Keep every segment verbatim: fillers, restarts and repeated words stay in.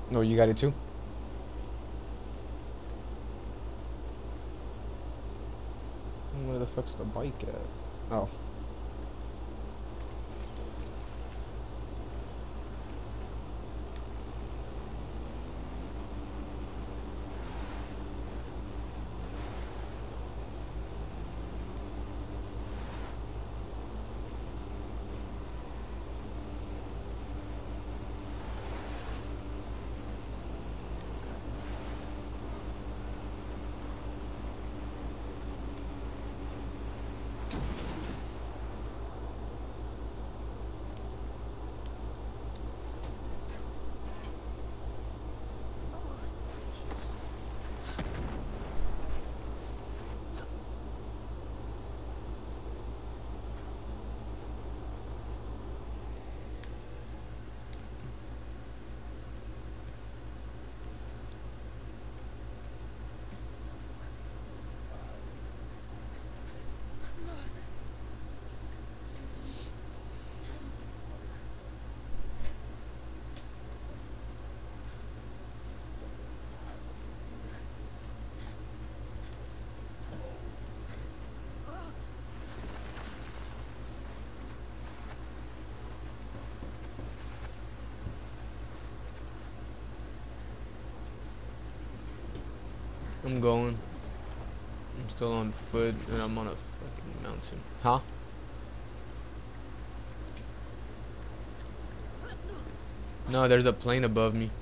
No, you got it too? Where the fuck's the bike at? Oh. I'm going. I'm still on foot and I'm on a fucking mountain. Huh? No, there's a plane above me.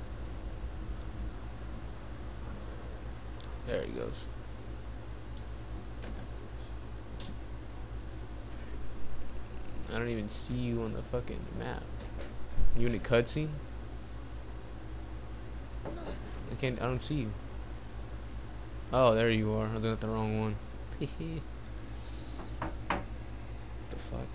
There he goes. I don't even see you on the fucking map. You in a cutscene? I can't. I don't see you. Oh, there you are. I was looking at the wrong one. The fuck?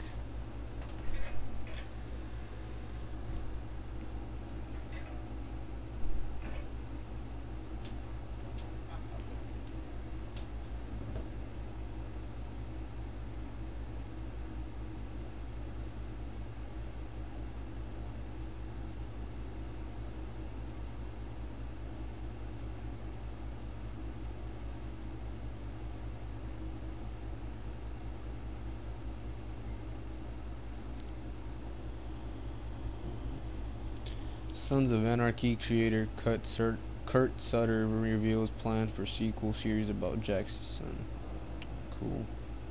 Sons of Anarchy creator Kurt, Sur Kurt Sutter reveals plans for sequel series about Jackson. Cool.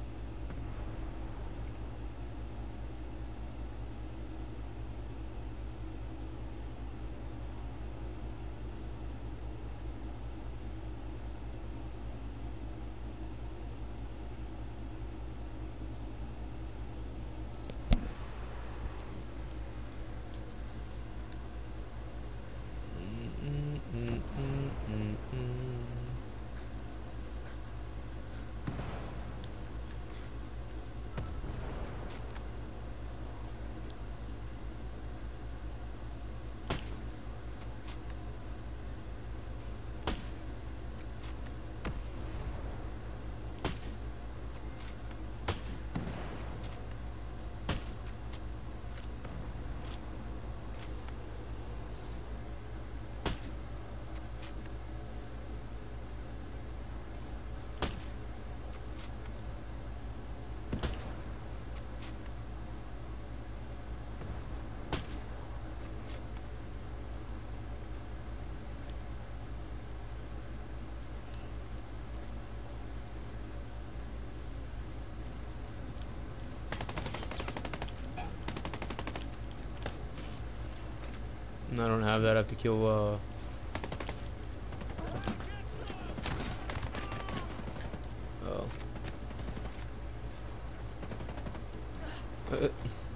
I don't have that. I have to kill, uh... Oh. Uh,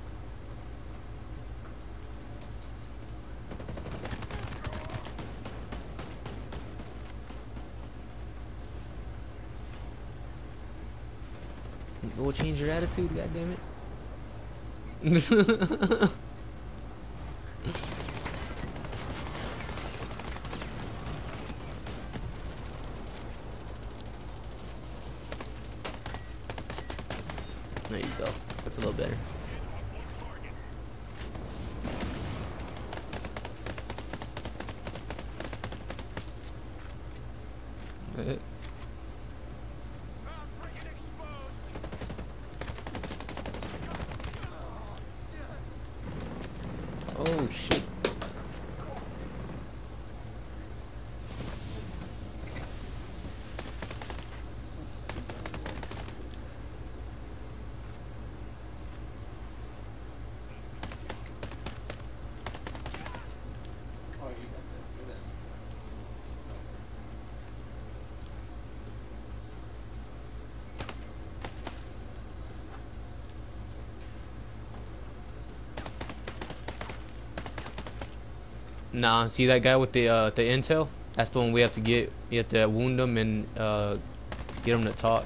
We'll change your attitude, goddammit. There you go. That's a little better. Oh shit. Nah, see that guy with the uh, the intel? That's the one we have to get. You have to wound him and uh, get him to talk.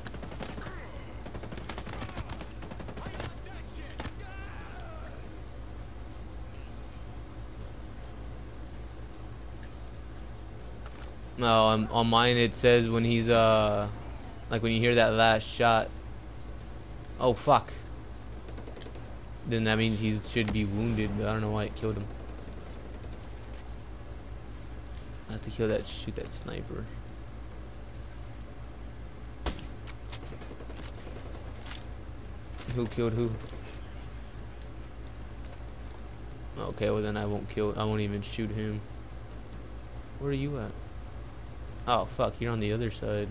No, on, on mine it says when he's uh, like when you hear that last shot. Oh fuck. Then that means he should be wounded, but I don't know why it killed him. I have to kill that, shoot that sniper. Who killed who? Okay, well then I won't kill, I won't even shoot him. Where are you at? Oh fuck, you're on the other side.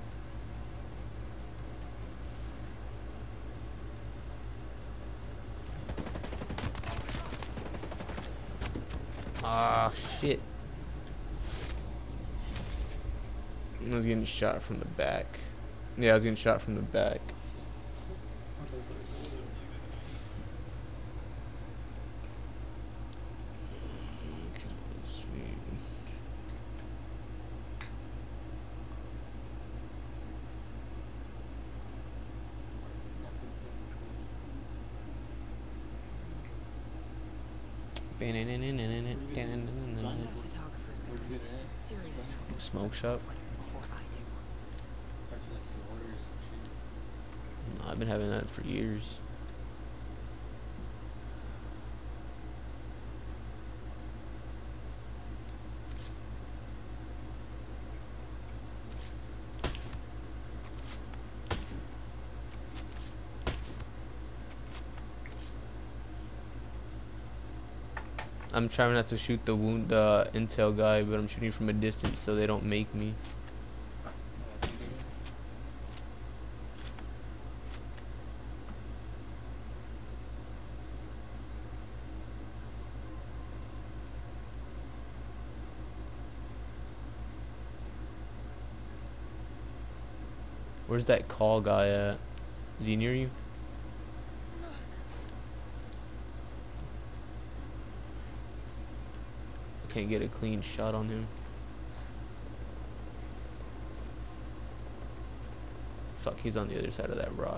Ah shit. I was getting shot from the back. Yeah, I was getting shot from the back. Smoke shop. No, I've been having that for years. I'm trying not to shoot the wound uh, intel guy, but I'm shooting from a distance so they don't make me. Where's that call guy at? Is he near you? I can't get a clean shot on him. Fuck, he's on the other side of that rock.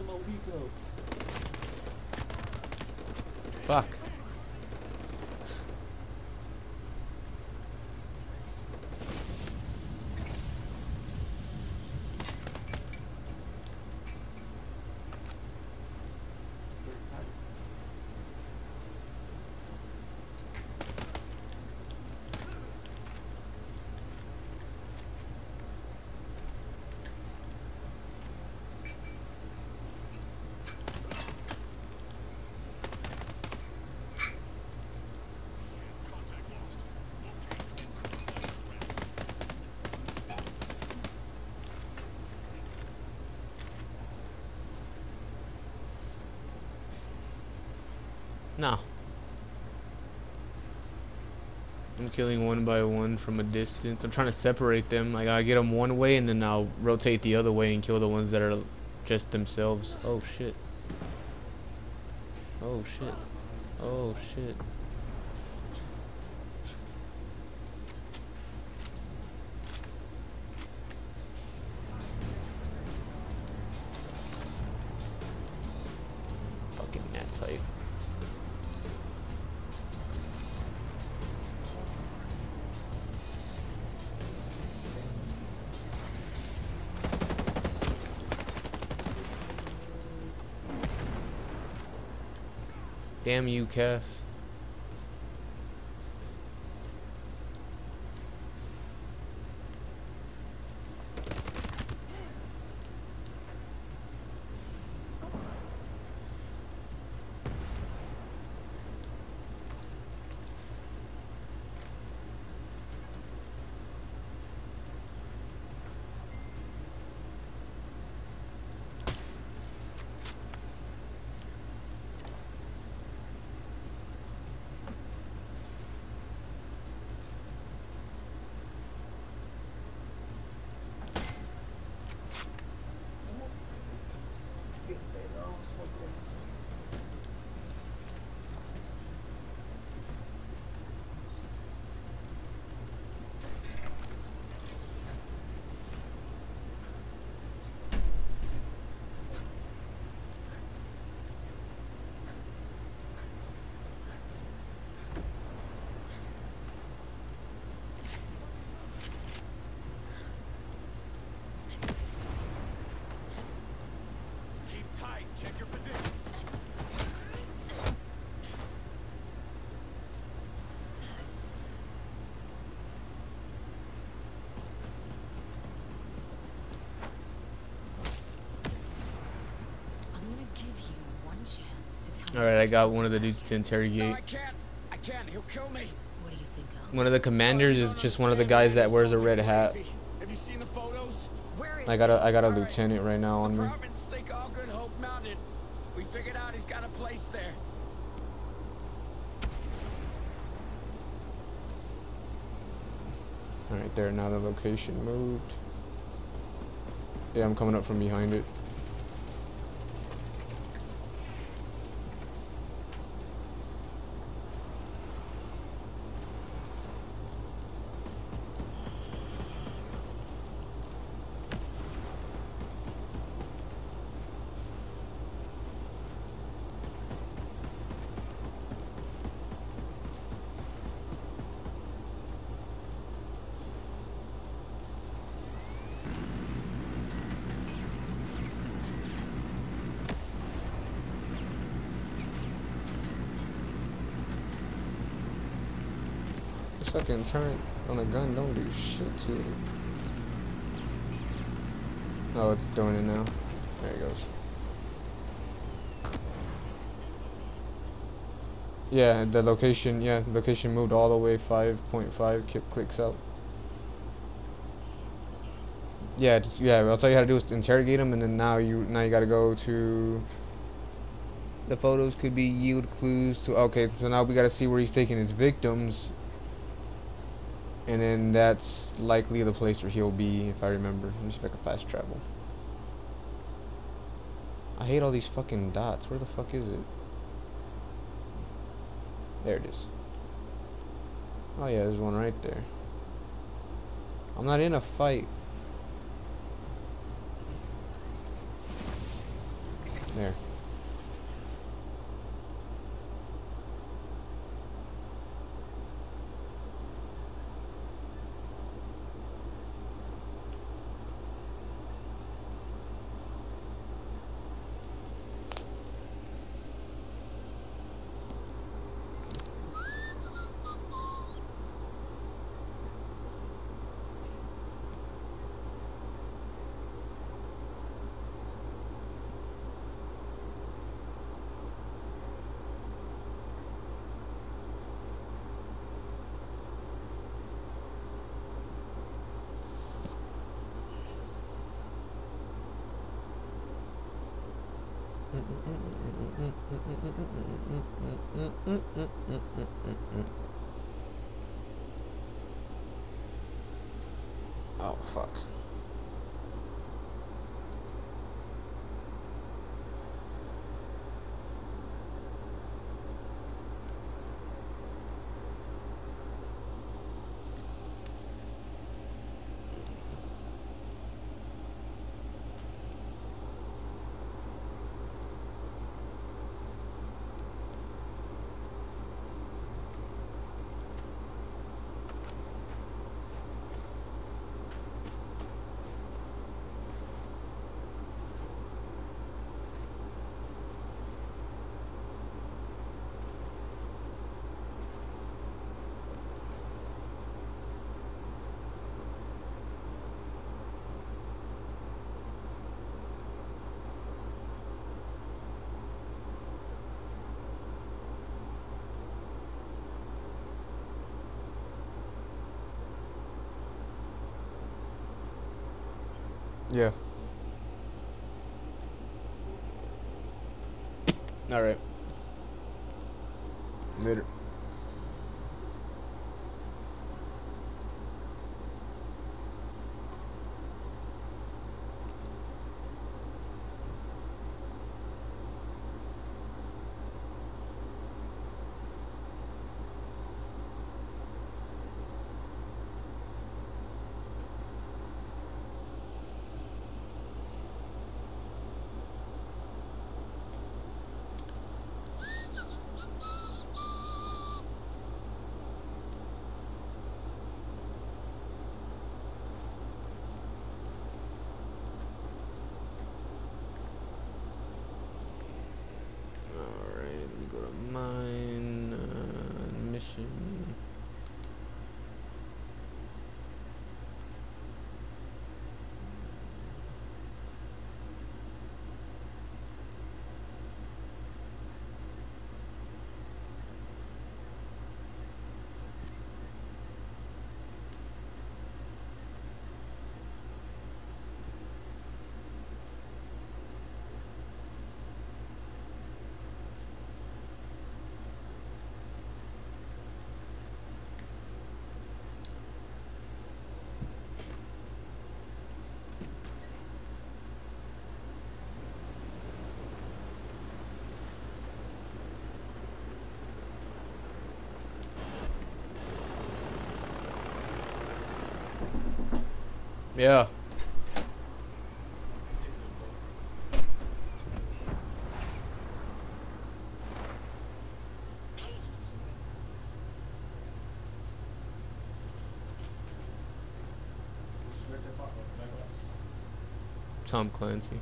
Fuck. No. I'm killing one by one from a distance. I'm trying to separate them. Like, I get them one way and then I'll rotate the other way and kill the ones that are just themselves. Oh shit. Oh shit. Oh shit. Fucking that type. Damn you, Cass. Check your positions. I'm gonna give you one chance to tell me. Alright, I got one of the dudes to No, interrogate. I can't. I can't. He'll kill me. What do you think of? One of the commanders is just one of the guys that wears a red hat. Have you seen the photos? Where is I got a I got a All right. lieutenant right now on me. Apartments think all Good Hope Mountain. We figured out he's got a place there. Alright, there, now the location moved. Yeah, I'm coming up from behind it. This fucking turn on a gun don't do shit to it. Oh, it's doing it now. There it goes. Yeah, the location, yeah, location moved all the way five point five clicks out. Yeah, just, yeah, I'll tell you how to do is to interrogate them, and then now you now you gotta go to the photos could be yield clues to, okay, so now we gotta see where he's taking his victims, and then that's likely the place where he'll be, if I remember. Let me see if I can fast travel. I hate all these fucking dots. Where the fuck is it? There it is. Oh yeah, there's one right there. I'm not in a fight. There. Oh, fuck. Yeah. All right. Later. Mine uh, mission. Yeah. Tom Clancy.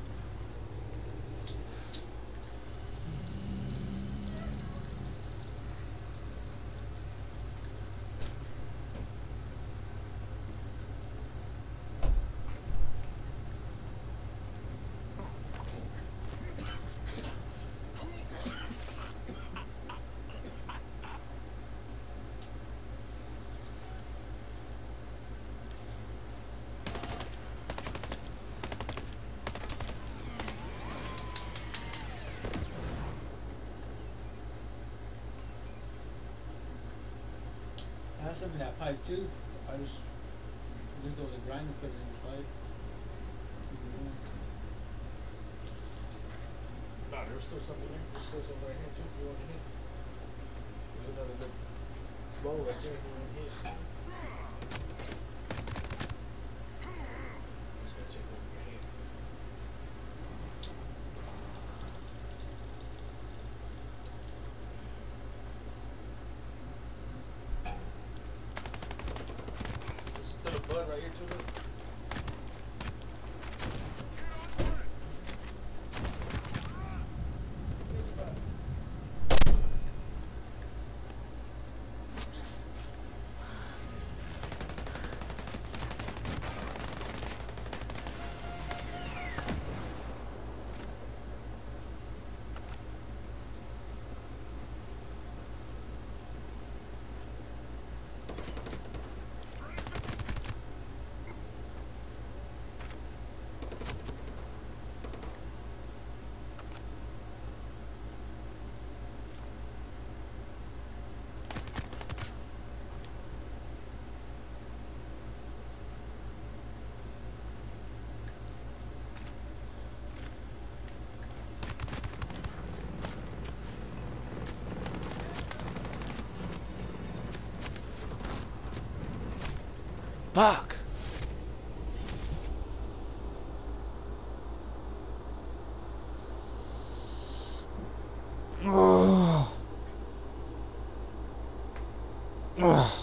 I have some in that pipe too. I just used over the grinder, put it in the pipe. Nah, there's still something there. There's still something right here too. You want to hit? There's another little bowl right there. You want to hit? Just gonna take over your hand. blood right here too. Look. Fuck. Oh. Oh.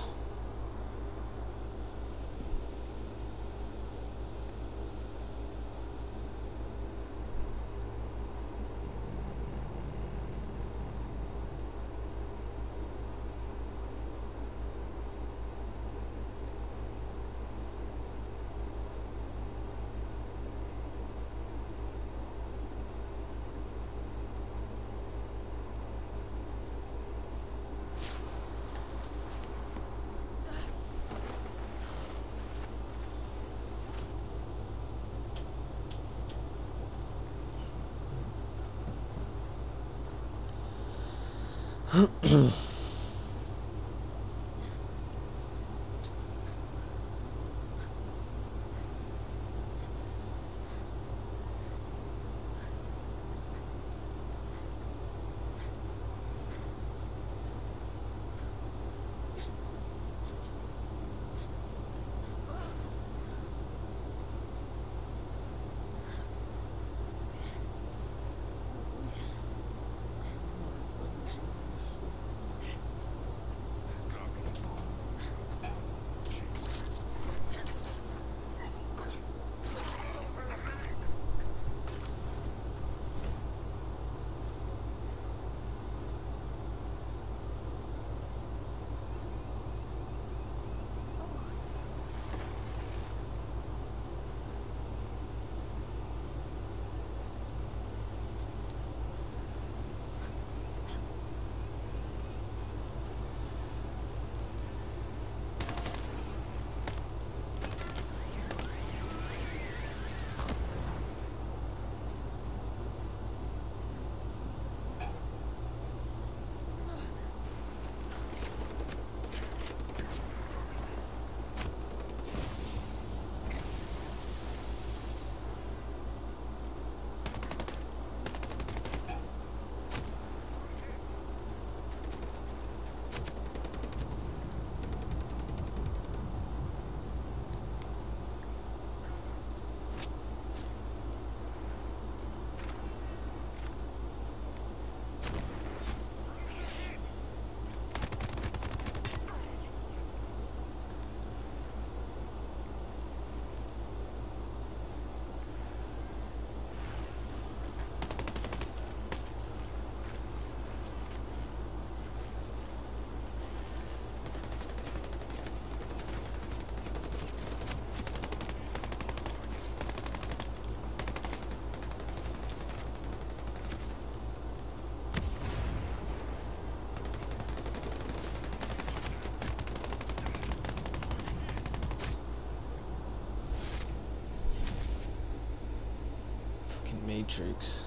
Matrix.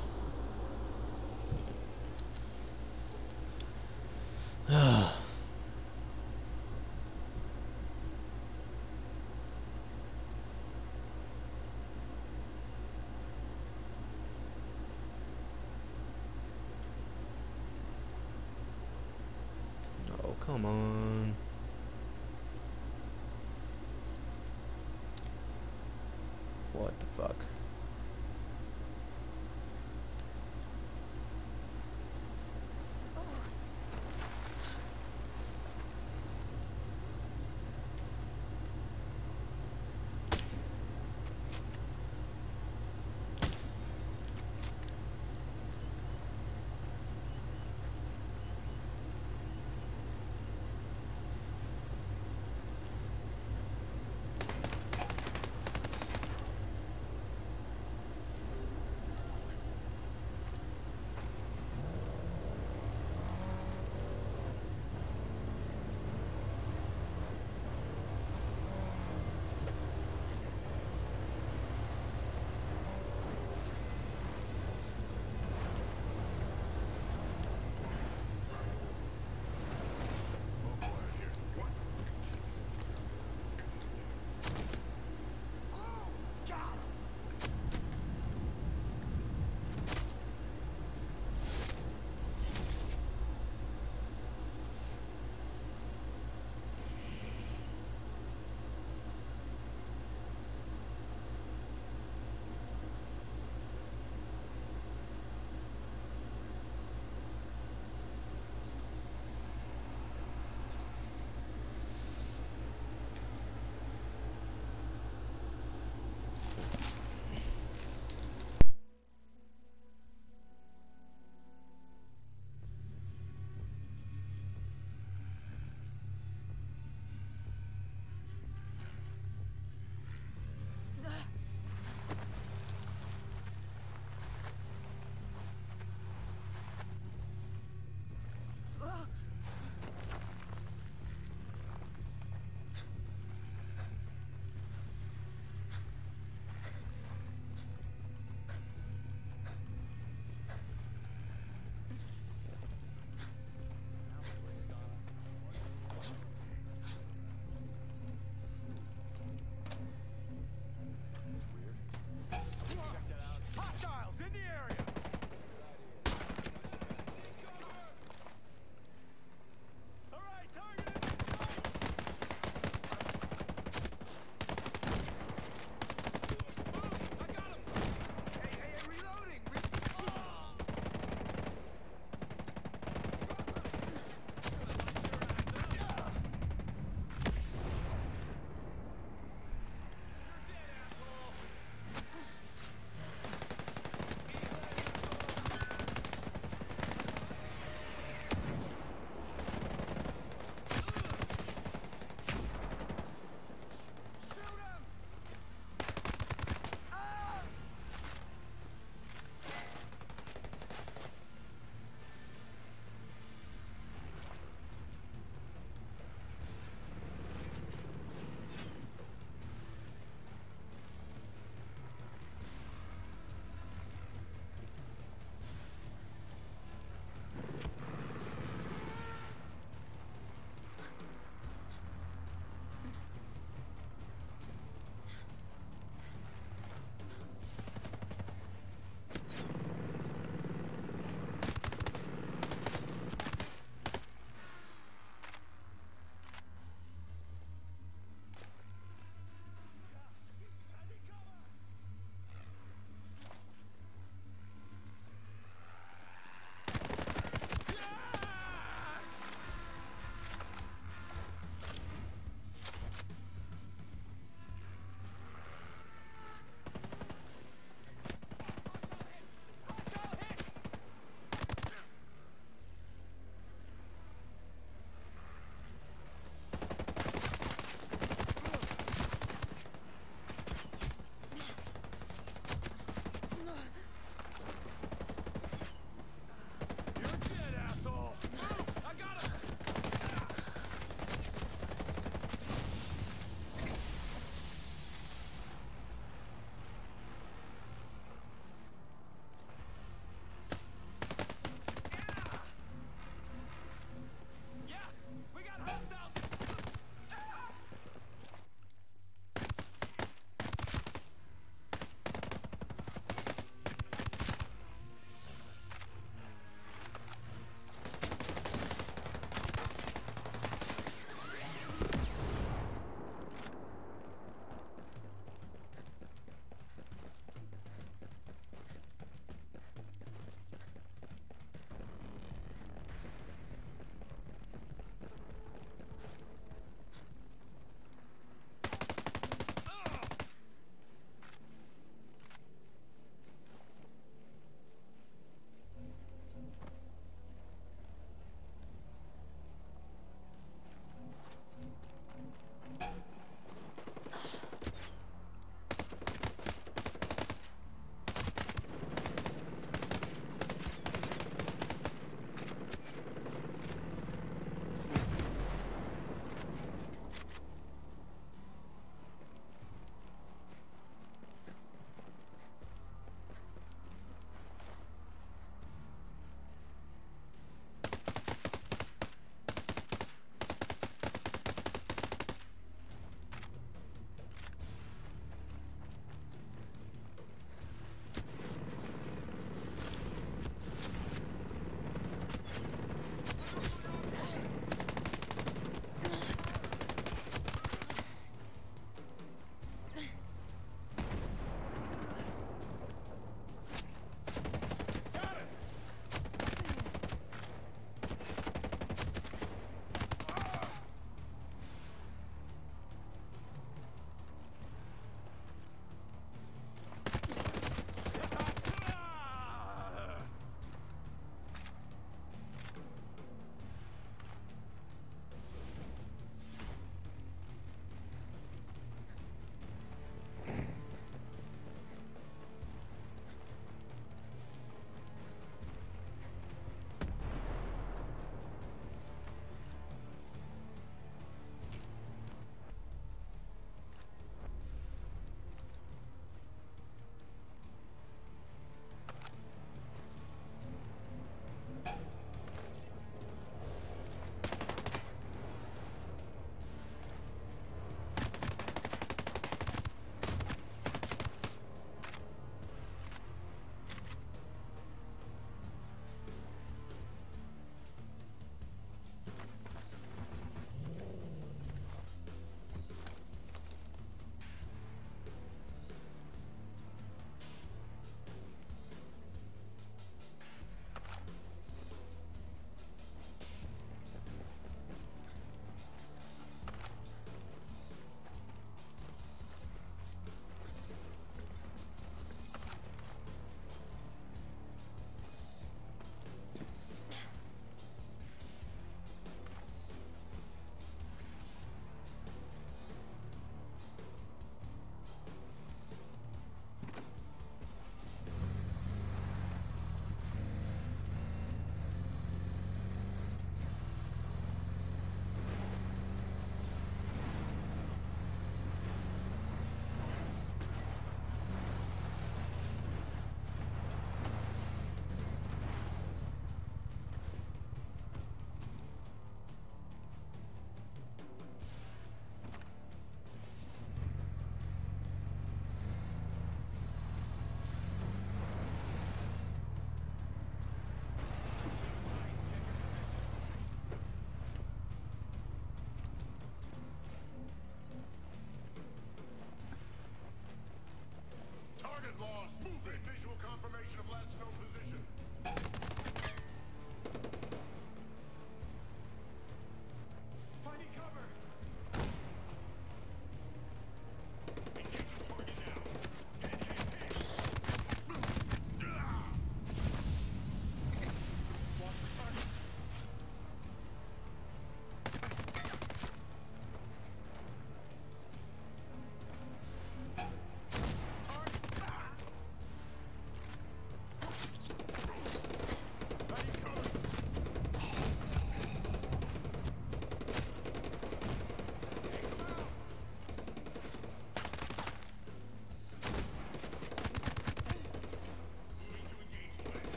Oh, come on. What the fuck?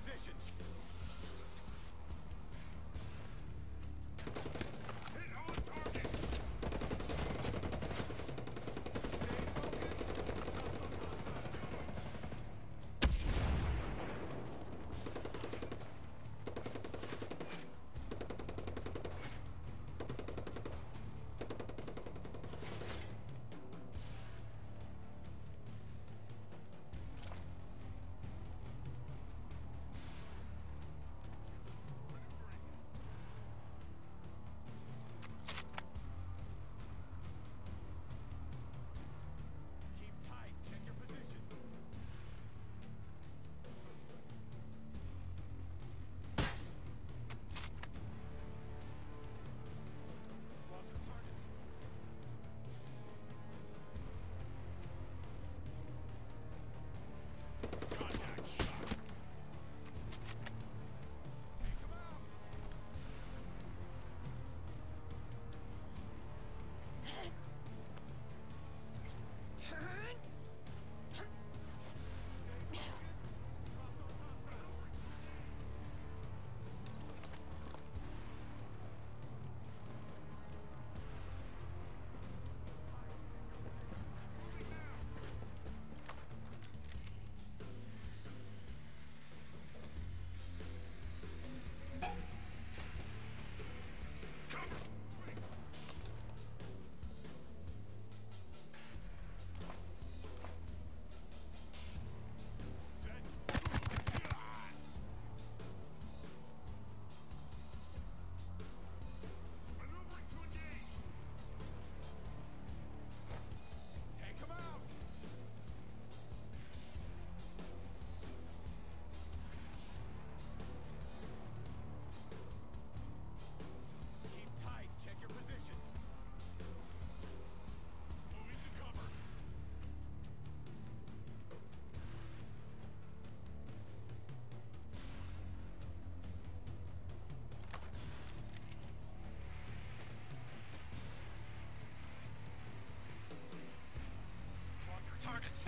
positions. Hit on target. Stay focused. Drop those hostiles. Keep tight. Check your positions. Watch the targets. Contact shot. Take him out. Stay focused. Drop those hostiles. Moving now. Cover. Quick. Set. Ah! Maneuvering to engage. Take him out. Keep tight. Check your positions. Moving to cover. Mark your targets.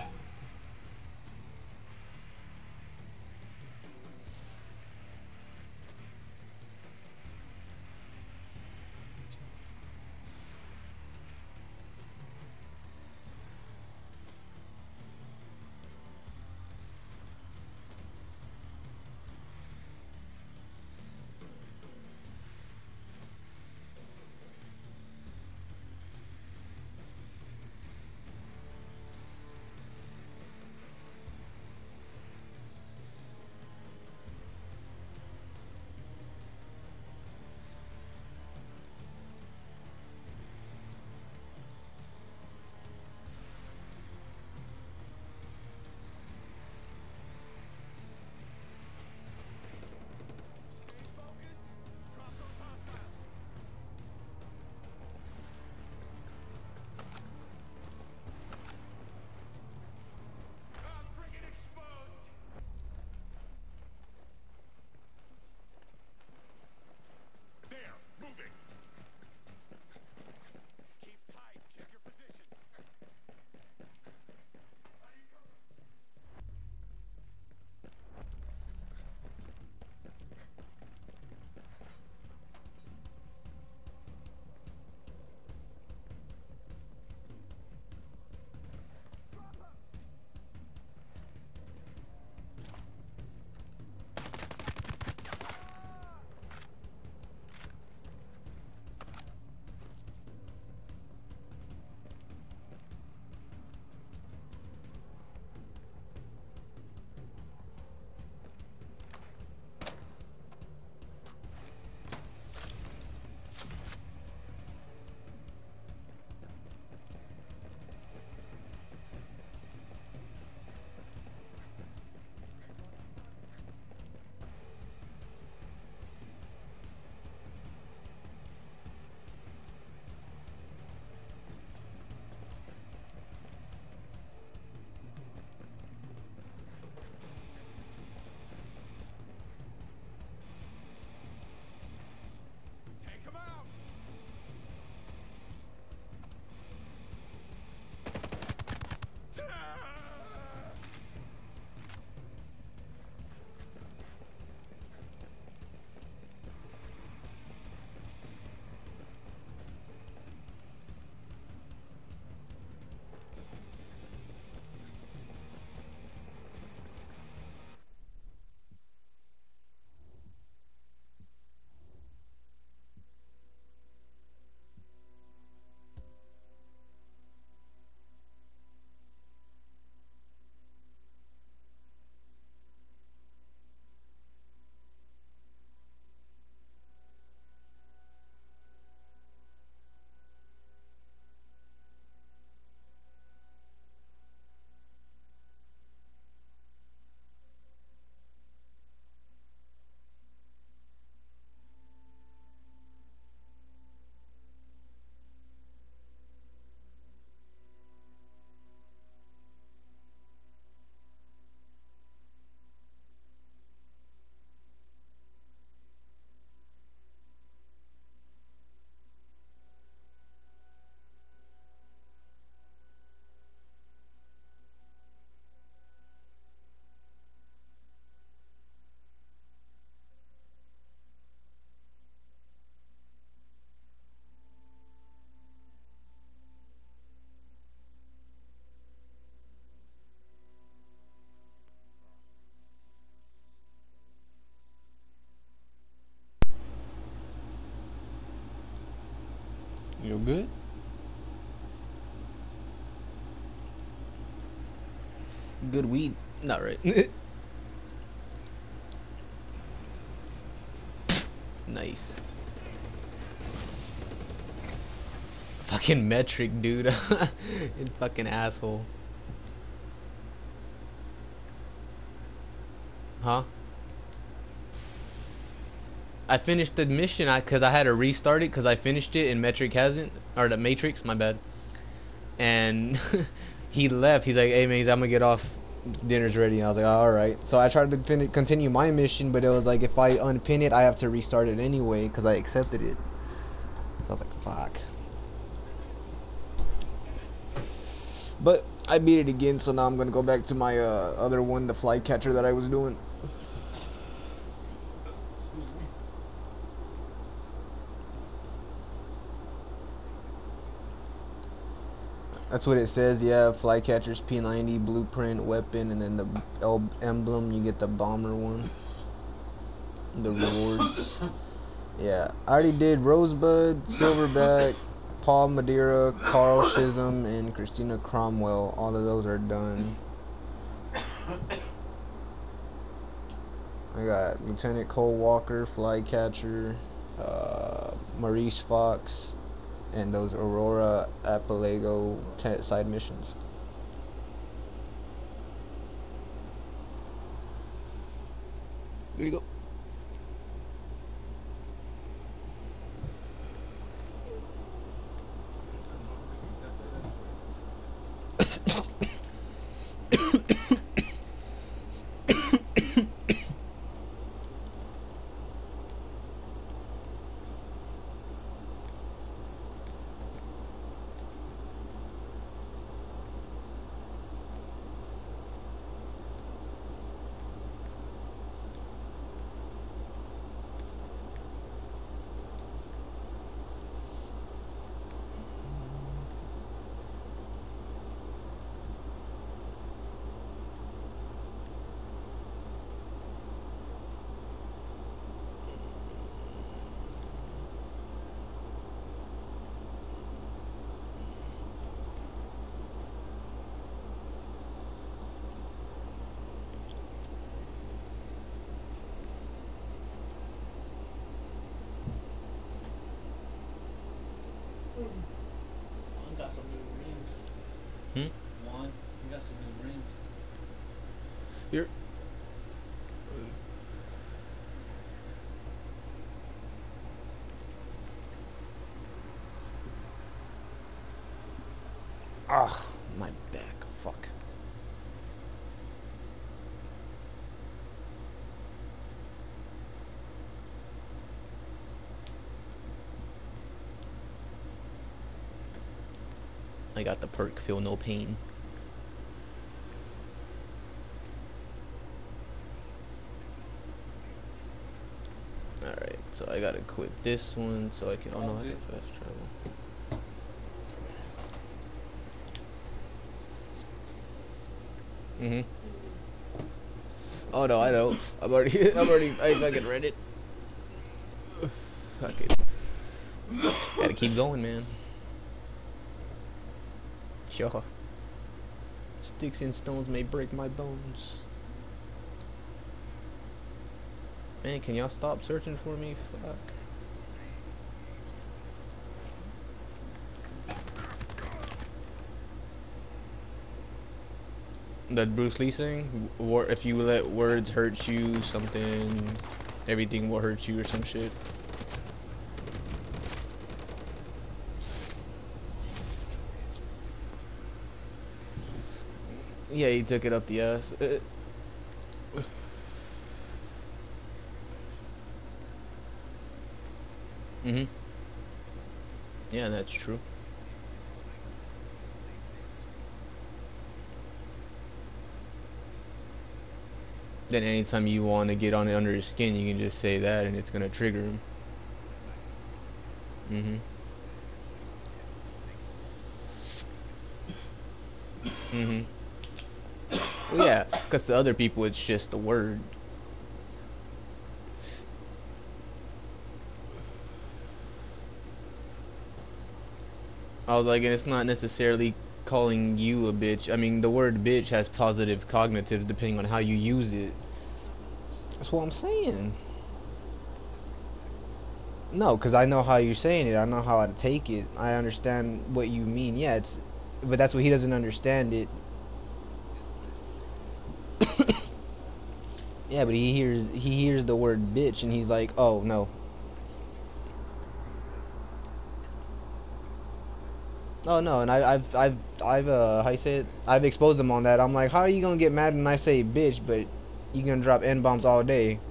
good? Good weed. Not right. Nice. Fucking metric, dude. You fucking asshole. Huh? I finished the mission I cuz I had to restart it cuz I finished it and metric hasn't, or the matrix, my bad. And he left. He's like, "Hey man, I'm gonna get off. Dinner's ready." And I was like, "All right." So I tried to fin continue my mission, but it was like if I unpin it, I have to restart it anyway because I accepted it. So I was like, "Fuck." But I beat it again, so now I'm gonna go back to my uh, other one, the flycatcher that I was doing. That's what it says, yeah. Flycatcher's P ninety, blueprint, weapon, and then the el emblem, you get the bomber one. The rewards. Yeah, I already did Rosebud, Silverback, Paul Madeira, Carl Chisholm, and Christina Cromwell. All of those are done. I got Lieutenant Cole Walker, Flycatcher, uh, Maurice Fox, and those Aurora Apalago side missions. Here you go. One got some new rims. Hmm? One, you got some new rims. Here. Ah, my back. Fuck. I got the perk, feel no pain. Alright, so I gotta quit this one so I can, oh no, I can fast travel. Mm-hmm. Oh no, I know. I've already, I've already, I fucking read it. Fuck it. Gotta keep going, man. Sure. Sticks and stones may break my bones. Man, can y'all stop searching for me? Fuck. That Bruce Lee saying, War, if you let words hurt you, something, everything will hurt you or some shit. Yeah, he took it up the ass. Uh, mhm. Yeah, that's true. Then anytime you want to get on it under his skin, you can just say that and it's gonna trigger him. Mhm. Mhm. Well, yeah, because to other people it's just a word. I was like, and it's not necessarily calling you a bitch. I mean, the word bitch has positive cognitives depending on how you use it. That's what I'm saying. No, because I know how you're saying it. I know how to take it. I understand what you mean. Yeah, it's, but that's what he doesn't understand it. Yeah, but he hears he hears the word bitch and he's like, oh no. Oh no, and I, I've I've I've uh how you say it? I've exposed him on that. I'm like, how are you gonna get mad when I say bitch, but you gonna drop N bombs all day?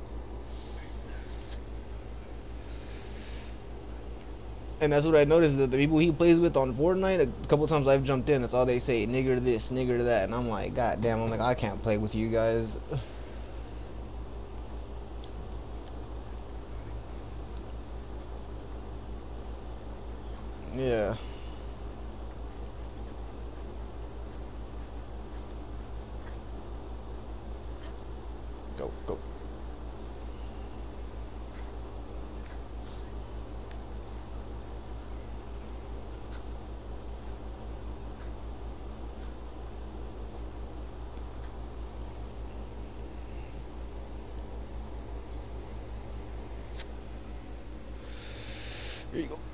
And that's what I noticed, that the people he plays with on Fortnite, a couple times I've jumped in, that's all they say, nigger this, nigger that, and I'm like, god damn, I'm like, I can't play with you guys. Yeah. Go, go. Here you go.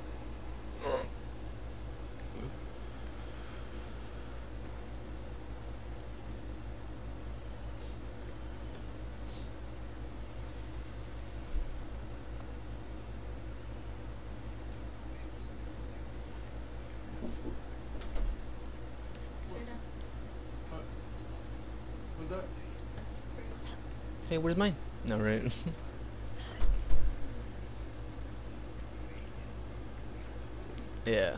What's that? Hey, where's mine? No, right. Yeah.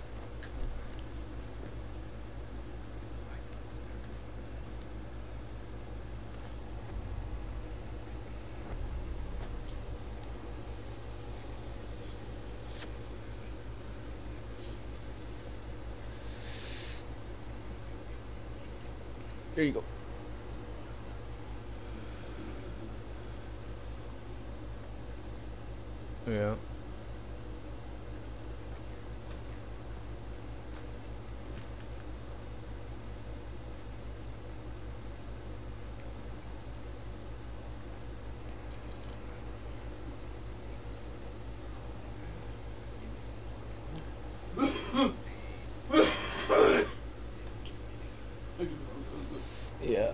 There you go. Yeah. Yeah.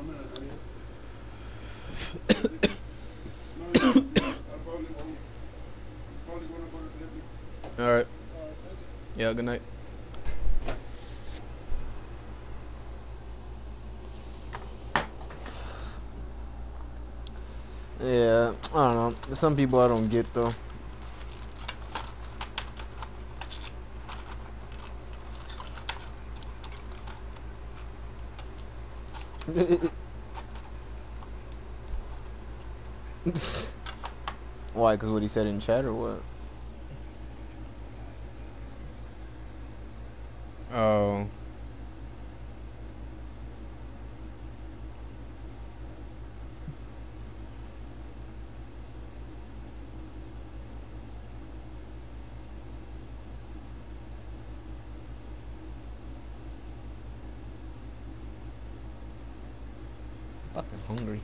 All right. Yeah. Good night. Yeah. I don't know. Some people I don't get though. Why? Because what he said in chat or what? Oh. Fucking hungry.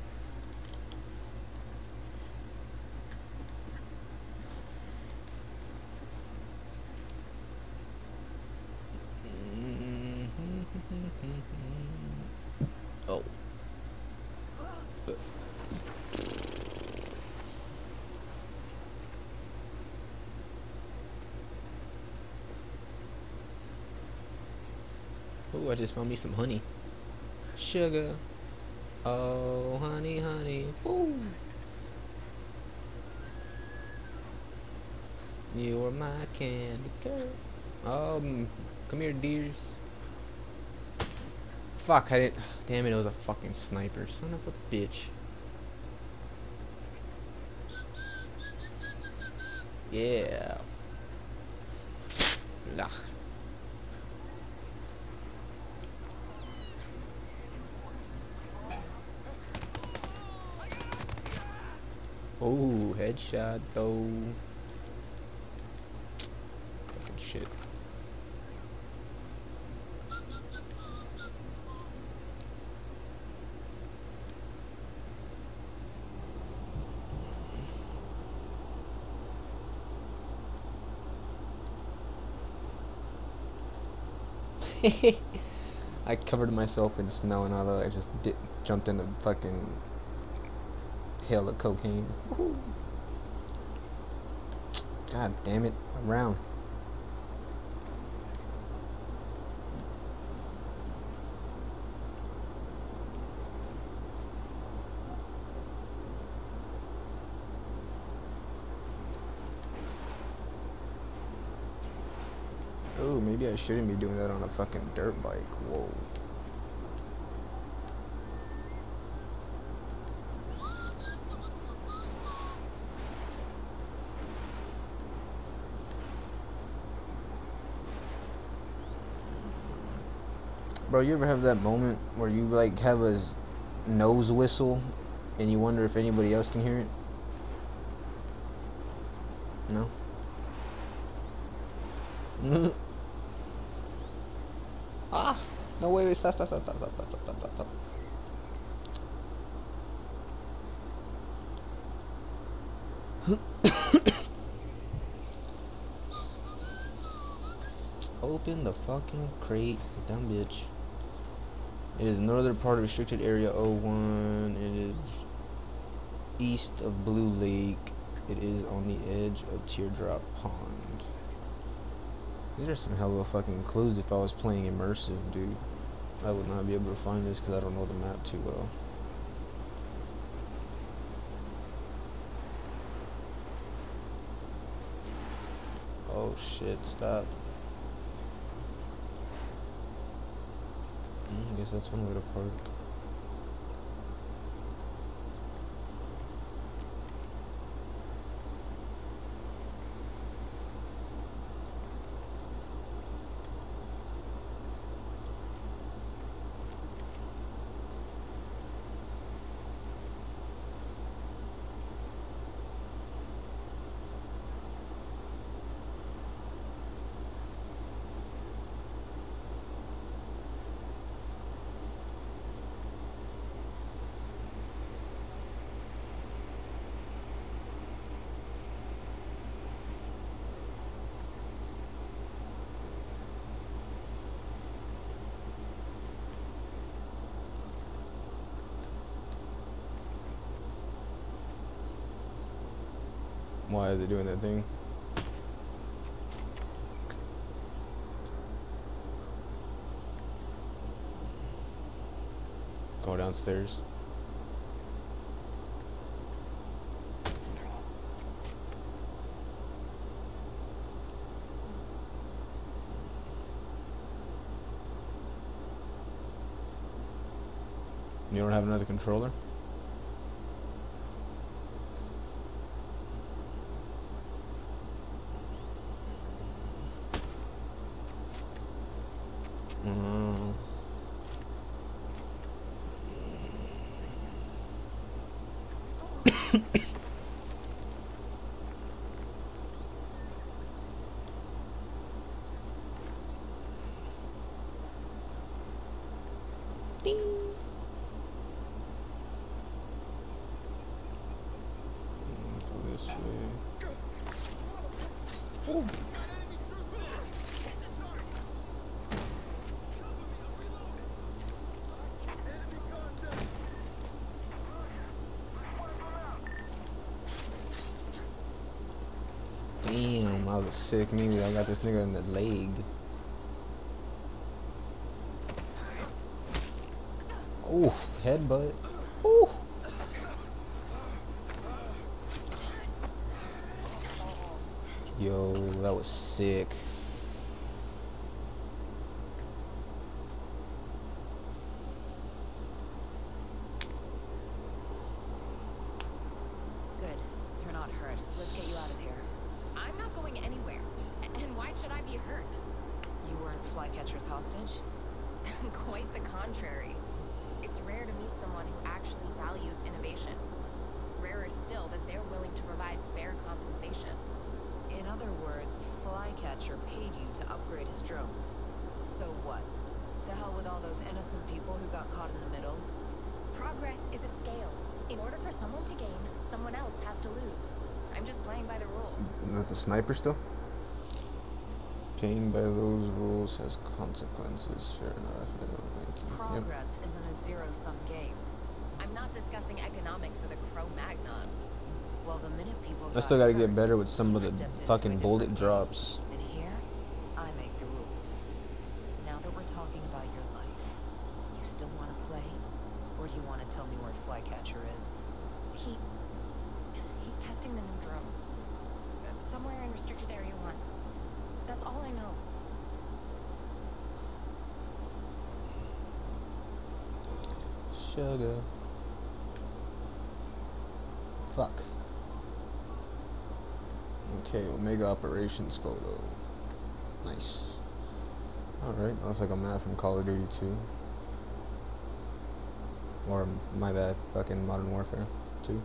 Oh. Oh, I just found me some honey. Sugar. Oh, honey, honey. Woo. You are my candy girl. Um, come here, dears. Fuck, I didn't. Damn it, it was a fucking sniper. Son of a bitch. Yeah. Ugh. Oh, headshot though. Fucking shit. I covered myself in snow and all that. I just did, jumped in a fucking hail of cocaine. Woohoo. God damn it, I'm round. Oh, maybe I shouldn't be doing that on a fucking dirt bike. Whoa. Bro, you ever have that moment where you like have a nose whistle and you wonder if anybody else can hear it? No? Ah! No, wait, wait, stop, stop, stop, stop, stop, stop, stop, stop, stop. Open the fucking crate, you dumb bitch. It is northern part of restricted area oh one. It is east of Blue Lake. It is on the edge of Teardrop Pond. These are some hell of fucking clues. If I was playing immersive, dude, I would not be able to find this because I don't know the map too well. Oh shit, stop. I guess that's one way to park. Why is it doing that thing? Go downstairs. You don't have another controller? Mm. Ding. Go this way. Oh. Damn, I was sick. Maybe I got this nigga in the leg. Ooh, headbutt. Ooh. Yo, that was sick. Good. You're not hurt. Let's get you out of here. I'm not going anywhere. And why should I be hurt? You weren't Flycatcher's hostage? Quite the contrary. It's rare to meet someone who actually values innovation. Rarer still that they're willing to provide fair compensation. In other words, Flycatcher paid you to upgrade his drones. So what? To hell with all those innocent people who got caught in the middle? Progress is a scale. In order for someone to gain, someone else has to lose. I'm just playing by the rules. Is that the sniper still? playing by those rules has consequences. Fair enough. I don't think. Yep. Progress isn't a zero-sum game. I'm not discussing economics with a Cro-Magnon. Well, the minute people I still got gotta get hurt, better with some you of the stepped into a fucking different bullet game. drops. And here, I make the rules. Now that we're talking about your life, you still want to play? Or do you want to tell me where Flycatcher is? He... He's testing the new drones. Uh, Somewhere in Restricted Area one. That's all I know. Sugar. Fuck. Okay, Omega Operations photo. Nice. Alright, looks like a map from Call of Duty two. Or, my bad, fucking Modern Warfare two.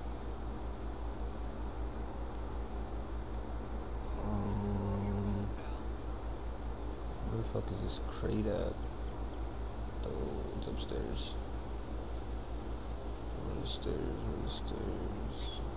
Um, where the fuck is this crate at? Oh, it's upstairs. Where are the stairs? Where are the stairs?